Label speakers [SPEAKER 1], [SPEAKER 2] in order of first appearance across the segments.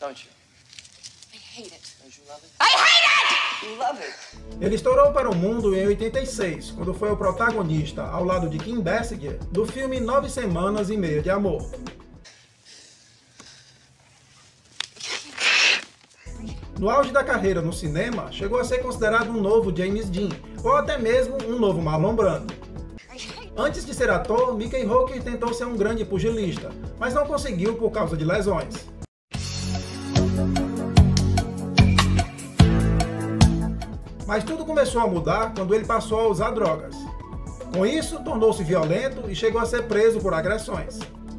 [SPEAKER 1] don't you?
[SPEAKER 2] I hate it.
[SPEAKER 1] Don't you love it?
[SPEAKER 2] I hate it!
[SPEAKER 1] You love it.
[SPEAKER 3] Ele estourou para o mundo em 86, quando foi o protagonista, ao lado de Kim Basinger, do filme 9 Semanas e Meia de Amor. No auge da carreira no cinema, chegou a ser considerado um novo James Dean, ou até mesmo um novo Marlon Brando. Antes de ser ator, Mickey Rourke tentou ser um grande pugilista, mas não conseguiu por causa de lesões. Mas tudo começou a mudar quando ele passou a usar drogas. Com isso, tornou-se violento e chegou a ser preso por agressões.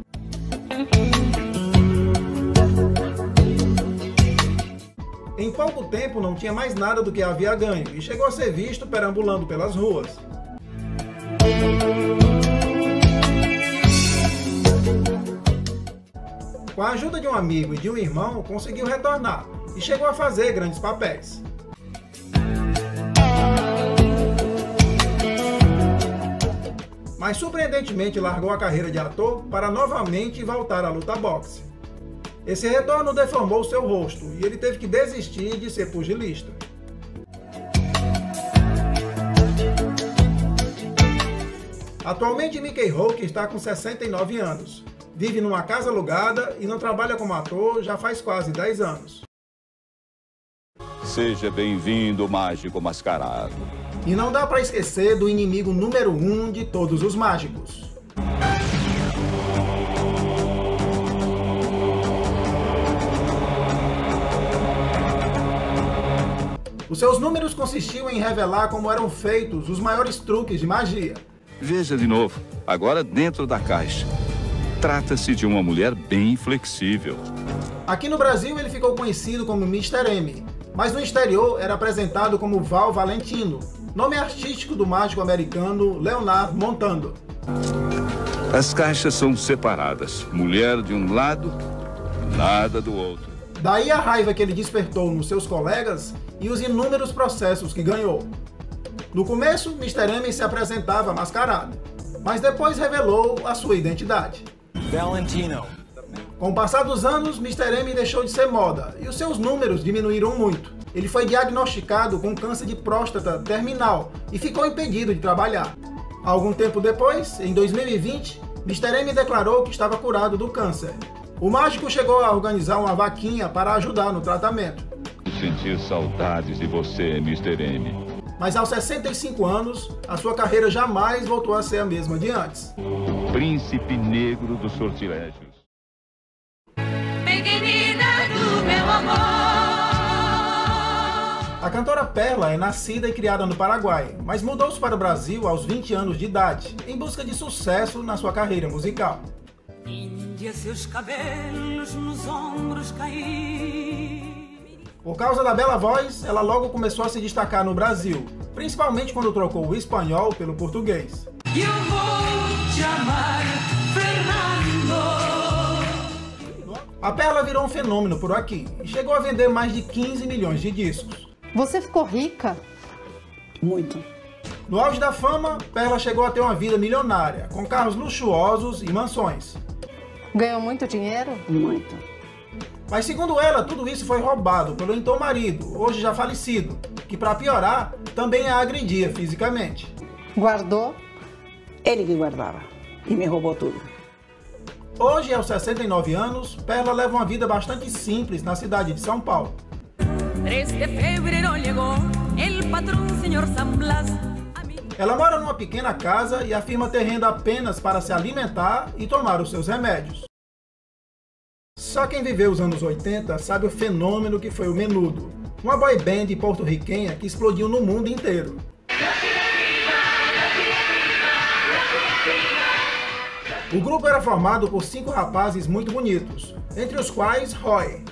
[SPEAKER 3] Em pouco tempo não tinha mais nada do que havia ganho e chegou a ser visto perambulando pelas ruas. Com a ajuda de um amigo e de um irmão, conseguiu retornar e chegou a fazer grandes papéis. Mas surpreendentemente largou a carreira de ator para novamente voltar à luta boxe. Esse retorno deformou seu rosto e ele teve que desistir de ser pugilista. Atualmente Mickey Rourke está com 69 anos, vive numa casa alugada e não trabalha como ator já faz quase 10 anos.
[SPEAKER 4] Seja bem-vindo, Mágico Mascarado.
[SPEAKER 3] E não dá para esquecer do inimigo número 1 de todos os mágicos. Os seus números consistiam em revelar como eram feitos os maiores truques de magia.
[SPEAKER 4] Veja de novo, agora dentro da caixa. Trata-se de uma mulher bem flexível.
[SPEAKER 3] Aqui no Brasil ele ficou conhecido como Mr. M, mas no exterior era apresentado como Val Valentino, nome artístico do mágico americano Leonard Montando.
[SPEAKER 4] As caixas são separadas, mulher de um lado, nada do outro.
[SPEAKER 3] Daí a raiva que ele despertou nos seus colegas e os inúmeros processos que ganhou. No começo, Mr. M se apresentava mascarado, mas depois revelou a sua identidade.
[SPEAKER 1] Valentino.
[SPEAKER 3] Com o passar dos anos, Mr. M deixou de ser moda e os seus números diminuíram muito. Ele foi diagnosticado com câncer de próstata terminal e ficou impedido de trabalhar. Algum tempo depois, em 2020, Mr. M declarou que estava curado do câncer. O mágico chegou a organizar uma vaquinha para ajudar no tratamento.
[SPEAKER 4] Sentir saudades de você, Mr. M.
[SPEAKER 3] Mas aos 65 anos, a sua carreira jamais voltou a ser a mesma de antes.
[SPEAKER 4] O príncipe negro dos sortilégios.
[SPEAKER 2] Pequenina do meu amor.
[SPEAKER 3] A cantora Perla é nascida e criada no Paraguai, mas mudou-se para o Brasil aos 20 anos de idade, em busca de sucesso na sua carreira musical.
[SPEAKER 5] Índia, seus cabelos nos ombros cair.
[SPEAKER 3] Por causa da bela voz, ela logo começou a se destacar no Brasil, principalmente quando trocou o espanhol pelo português.
[SPEAKER 5] Eu vou te amar, Fernando.
[SPEAKER 3] A Perla virou um fenômeno por aqui e chegou a vender mais de 15 milhões de discos.
[SPEAKER 6] Você ficou rica?
[SPEAKER 7] Muito.
[SPEAKER 3] No auge da fama, Perla chegou a ter uma vida milionária, com carros luxuosos e mansões.
[SPEAKER 6] Ganhou muito dinheiro?
[SPEAKER 7] Muito.
[SPEAKER 3] Mas segundo ela, tudo isso foi roubado pelo então marido, hoje já falecido, que para piorar, também a agredia fisicamente.
[SPEAKER 6] Guardou?
[SPEAKER 7] Ele que guardava e me roubou tudo.
[SPEAKER 3] Hoje, aos 69 anos, Perla leva uma vida bastante simples na cidade de São Paulo.
[SPEAKER 5] 3 de fevereiro chegou el patrão, senhor San Blas.
[SPEAKER 3] Ela mora numa pequena casa e afirma ter renda apenas para se alimentar e tomar os seus remédios. Só quem viveu os anos 80 sabe o fenômeno que foi o Menudo, uma boy band porto-riquenha que explodiu no mundo inteiro. O grupo era formado por 5 rapazes muito bonitos, entre os quais Roy.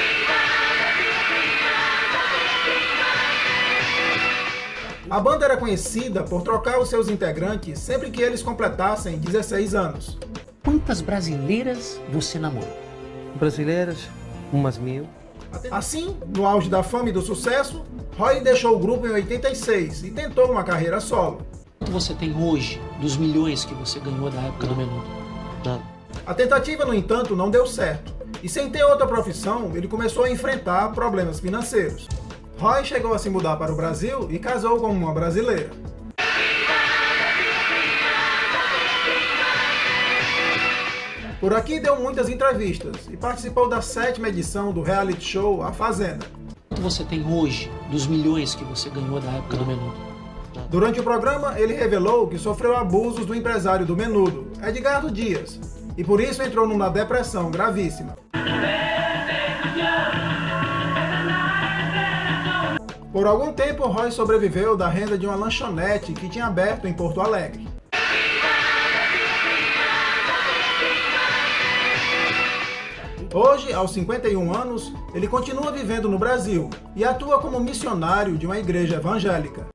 [SPEAKER 3] A banda era conhecida por trocar os seus integrantes sempre que eles completassem 16 anos.
[SPEAKER 8] Quantas brasileiras você namorou?
[SPEAKER 9] Brasileiras, umas 1000.
[SPEAKER 3] Assim, no auge da fama e do sucesso, Roy deixou o grupo em 86 e tentou uma carreira solo.
[SPEAKER 8] Quanto você tem hoje dos milhões que você ganhou da época do Menudo?
[SPEAKER 9] Nada.
[SPEAKER 3] A tentativa, no entanto, não deu certo, E sem ter outra profissão, ele começou a enfrentar problemas financeiros. Roy chegou a se mudar para o Brasil e casou com uma brasileira. Por aqui deu muitas entrevistas e participou da 7ª edição do reality show A Fazenda.
[SPEAKER 8] Quanto você tem hoje dos milhões que você ganhou da época do Menudo?
[SPEAKER 3] Durante o programa, ele revelou que sofreu abusos do empresário do Menudo, Edgardo Dias, e por isso entrou numa depressão gravíssima. Por algum tempo, Roy sobreviveu da renda de uma lanchonete que tinha aberto em Porto Alegre. Hoje, aos 51 anos, ele continua vivendo no Brasil e atua como missionário de uma igreja evangélica.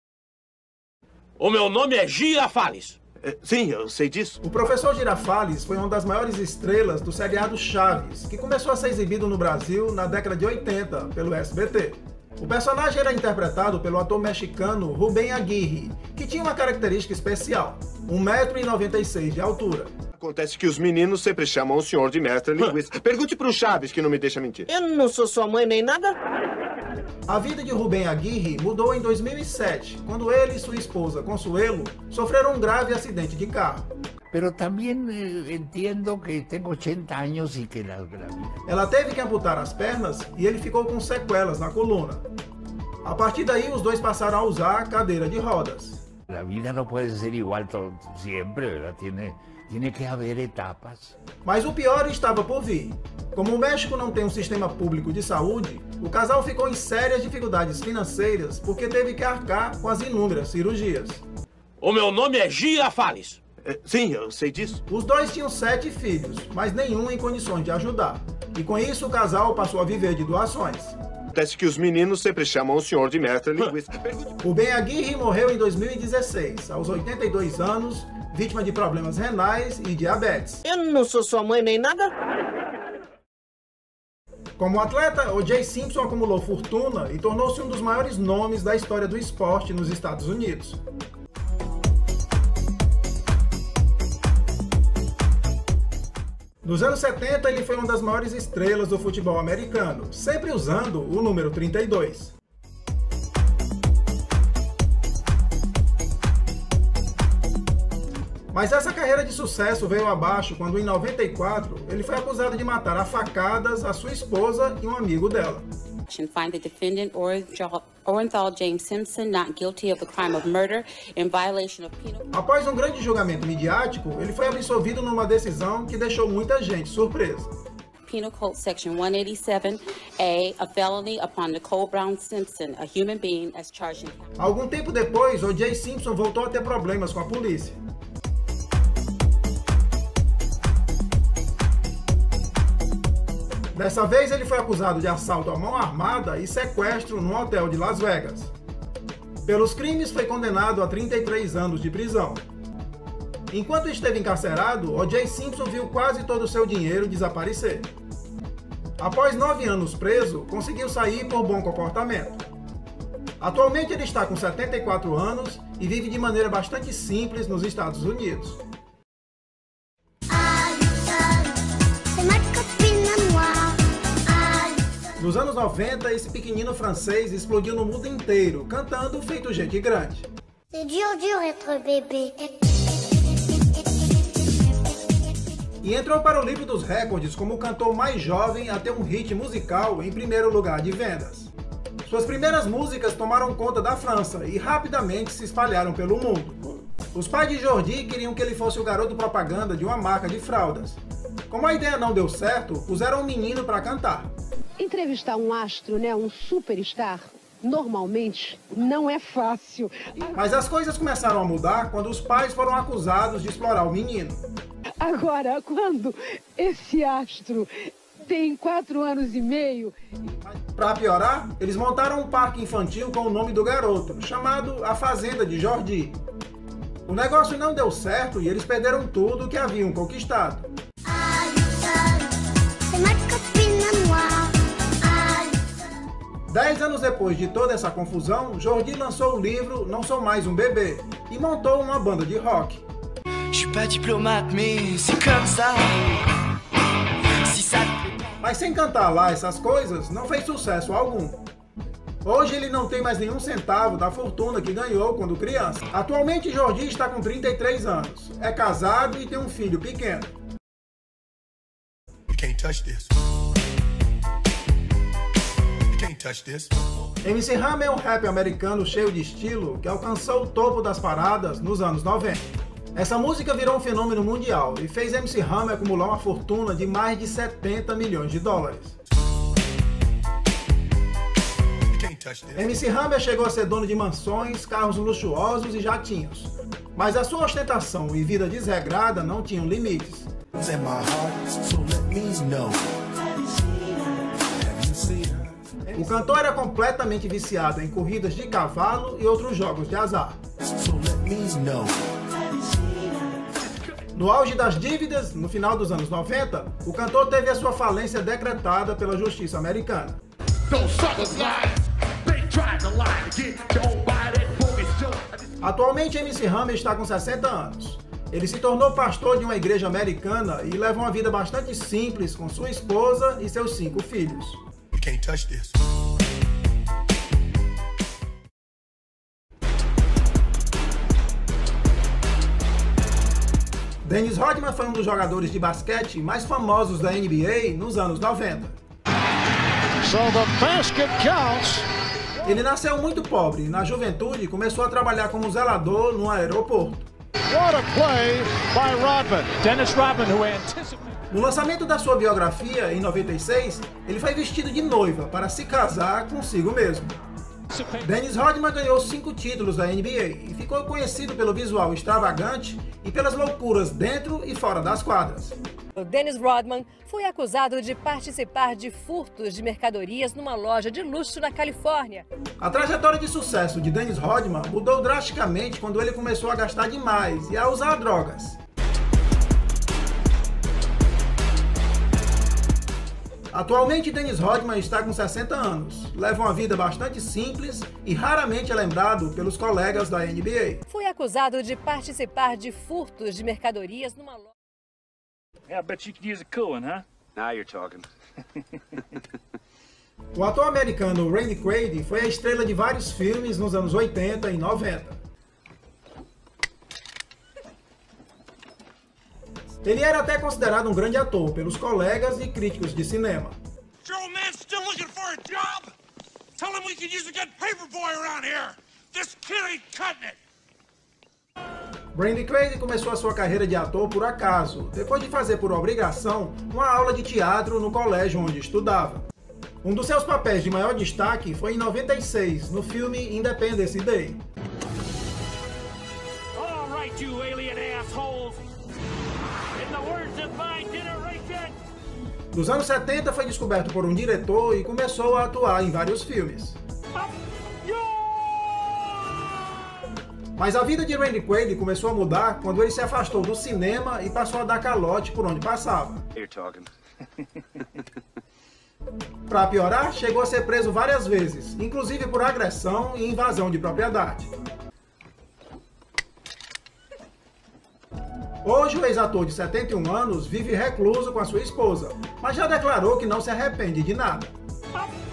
[SPEAKER 1] O meu nome é Girafales.
[SPEAKER 10] Sim, eu sei disso.
[SPEAKER 3] O professor Girafales foi uma das maiores estrelas do seriado Chaves, que começou a ser exibido no Brasil na década de 80 pelo SBT. O personagem era interpretado pelo ator mexicano Rubén Aguirre, que tinha uma característica especial, 1,96 m de altura.
[SPEAKER 10] Acontece que os meninos sempre chamam o senhor de mestre linguista. Pergunte pro Chaves, que não me deixa mentir.
[SPEAKER 11] Eu não sou sua mãe nem nada.
[SPEAKER 3] A vida de Rubén Aguirre mudou em 2007, quando ele e sua esposa, Consuelo, sofreram um grave acidente de carro.
[SPEAKER 12] Pero también entiendo que tengo 80 años y que la vida...
[SPEAKER 3] Ela teve que amputar as pernas e ele ficou com sequelas na coluna. A partir daí, os dois passaram a usar cadeira de rodas.
[SPEAKER 12] La vida no puede ser igual siempre, ¿verdad? Tiene que haber etapas.
[SPEAKER 3] Mas o pior estava por vir. Como o México não tem um sistema público de saúde, o casal ficou em sérias dificuldades financeiras porque teve que arcar com as inúmeras cirurgias.
[SPEAKER 1] O meu nome é Girafales.
[SPEAKER 10] Sim, eu sei disso.
[SPEAKER 3] Os dois tinham 7 filhos, mas nenhum em condições de ajudar. E com isso o casal passou a viver de doações.
[SPEAKER 10] Acontece que os meninos sempre chamam o senhor de mestre linguista.
[SPEAKER 3] Rubén Aguirre morreu em 2016, aos 82 anos, vítima de problemas renais e diabetes.
[SPEAKER 11] Eu não sou sua mãe nem nada.
[SPEAKER 3] Como atleta, O.J. Simpson acumulou fortuna e tornou-se um dos maiores nomes da história do esporte nos Estados Unidos. Nos anos 70, ele foi uma das maiores estrelas do futebol americano, sempre usando o número 32. Mas essa carreira de sucesso veio abaixo quando, em 94, ele foi acusado de matar a facadas a sua esposa e um amigo dela.
[SPEAKER 13] Find the defendant Orenthal James Simpson not guilty of the crime of murder in violation of penal.
[SPEAKER 3] Após um grande julgamento midiático, ele foi absolvido numa decisão que deixou muita gente surpresa.
[SPEAKER 13] Penal Code Section 187A, a felony upon Nicole Brown Simpson, a human being, as charged in...
[SPEAKER 3] Algum tempo depois, O.J. Simpson voltou a ter problemas com a polícia. Dessa vez, ele foi acusado de assalto à mão armada e sequestro num hotel de Las Vegas. Pelos crimes, foi condenado a 33 anos de prisão. Enquanto esteve encarcerado, O.J. Simpson viu quase todo o seu dinheiro desaparecer. Após 9 anos preso, conseguiu sair por bom comportamento. Atualmente, ele está com 74 anos e vive de maneira bastante simples nos Estados Unidos. Nos anos 90, esse pequenino francês explodiu no mundo inteiro, cantando feito gente grande.
[SPEAKER 14] C'est dur être bébé.
[SPEAKER 3] E entrou para o livro dos recordes como o cantor mais jovem a ter um hit musical em primeiro lugar de vendas. Suas primeiras músicas tomaram conta da França e rapidamente se espalharam pelo mundo. Os pais de Jordi queriam que ele fosse o garoto propaganda de uma marca de fraldas. Como a ideia não deu certo, puseram um menino para cantar.
[SPEAKER 15] Entrevistar um astro, um superstar, normalmente não é fácil.
[SPEAKER 3] Mas as coisas começaram a mudar quando os pais foram acusados de explorar o menino.
[SPEAKER 15] Agora, quando esse astro tem 4 anos e meio...
[SPEAKER 3] Para piorar, eles montaram um parque infantil com o nome do garoto, chamado A Fazenda de Jordi. O negócio não deu certo e eles perderam tudo que haviam conquistado. 10 anos depois de toda essa confusão, Jordi lançou o livro Não Sou Mais um Bebê e montou uma banda de rock.
[SPEAKER 16] Je suis pas diplomate, mais c'est comme ça. Si ça...
[SPEAKER 3] Mas sem cantar lá essas coisas, não fez sucesso algum. Hoje ele não tem mais nenhum centavo da fortuna que ganhou quando criança. Atualmente Jordi está com 33 anos, é casado e tem um filho pequeno. MC Hammer é um rap americano cheio de estilo que alcançou o topo das paradas nos anos 90. Essa música virou um fenômeno mundial e fez MC Hammer acumular uma fortuna de mais de 70 milhões de dólares. MC Hammer chegou a ser dono de mansões, carros luxuosos e jatinhos. Mas a sua ostentação e vida desregrada não tinham limites. O cantor era completamente viciado em corridas de cavalo e outros jogos de azar. No auge das dívidas, no final dos anos 90, o cantor teve a sua falência decretada pela justiça americana. Atualmente, MC Hammer está com 60 anos. Ele se tornou pastor de uma igreja americana e leva uma vida bastante simples com sua esposa e seus 5 filhos. Dennis Rodman foi um dos jogadores de basquete mais famosos da NBA nos anos 90. Ele nasceu muito pobre e na juventude começou a trabalhar como zelador num aeroporto. No lançamento da sua biografia, em 96, ele foi vestido de noiva para se casar consigo mesmo. Dennis Rodman ganhou 5 títulos da NBA e ficou conhecido pelo visual extravagante e pelas loucuras dentro e fora das quadras.
[SPEAKER 16] O Dennis Rodman foi acusado de participar de furtos de mercadorias numa loja de luxo na Califórnia.
[SPEAKER 3] A trajetória de sucesso de Dennis Rodman mudou drasticamente quando ele começou a gastar demais e a usar drogas. Atualmente, Dennis Rodman está com 60 anos, leva uma vida bastante simples e raramente é lembrado pelos colegas da NBA.
[SPEAKER 16] Foi acusado de participar de furtos de mercadorias numa loja.
[SPEAKER 17] Yeah, I bet you could use a cool one, huh?
[SPEAKER 18] Now you're talking.
[SPEAKER 3] O ator americano Randy Quaid foi a estrela de vários filmes nos anos 80 e 90. Ele era até considerado um grande ator pelos colegas e críticos de cinema.
[SPEAKER 19] Joe, man, still looking for a job? Tell him we could use a good paperboy around here. This kid ain't cutting it.
[SPEAKER 3] Randy Quaid começou a sua carreira de ator por acaso, depois de fazer por obrigação uma aula de teatro no colégio onde estudava. Um dos seus papéis de maior destaque foi em 96, no filme Independence Day.
[SPEAKER 17] All right, you alien assholes. In the words of my generation.
[SPEAKER 3] Nos anos 70 foi descoberto por um diretor e começou a atuar em vários filmes. Mas a vida de Randy Quaid começou a mudar quando ele se afastou do cinema e passou a dar calote por onde passava. Para piorar, chegou a ser preso várias vezes, inclusive por agressão e invasão de propriedade. Hoje, o ex-ator de 71 anos vive recluso com a sua esposa, mas já declarou que não se arrepende de nada.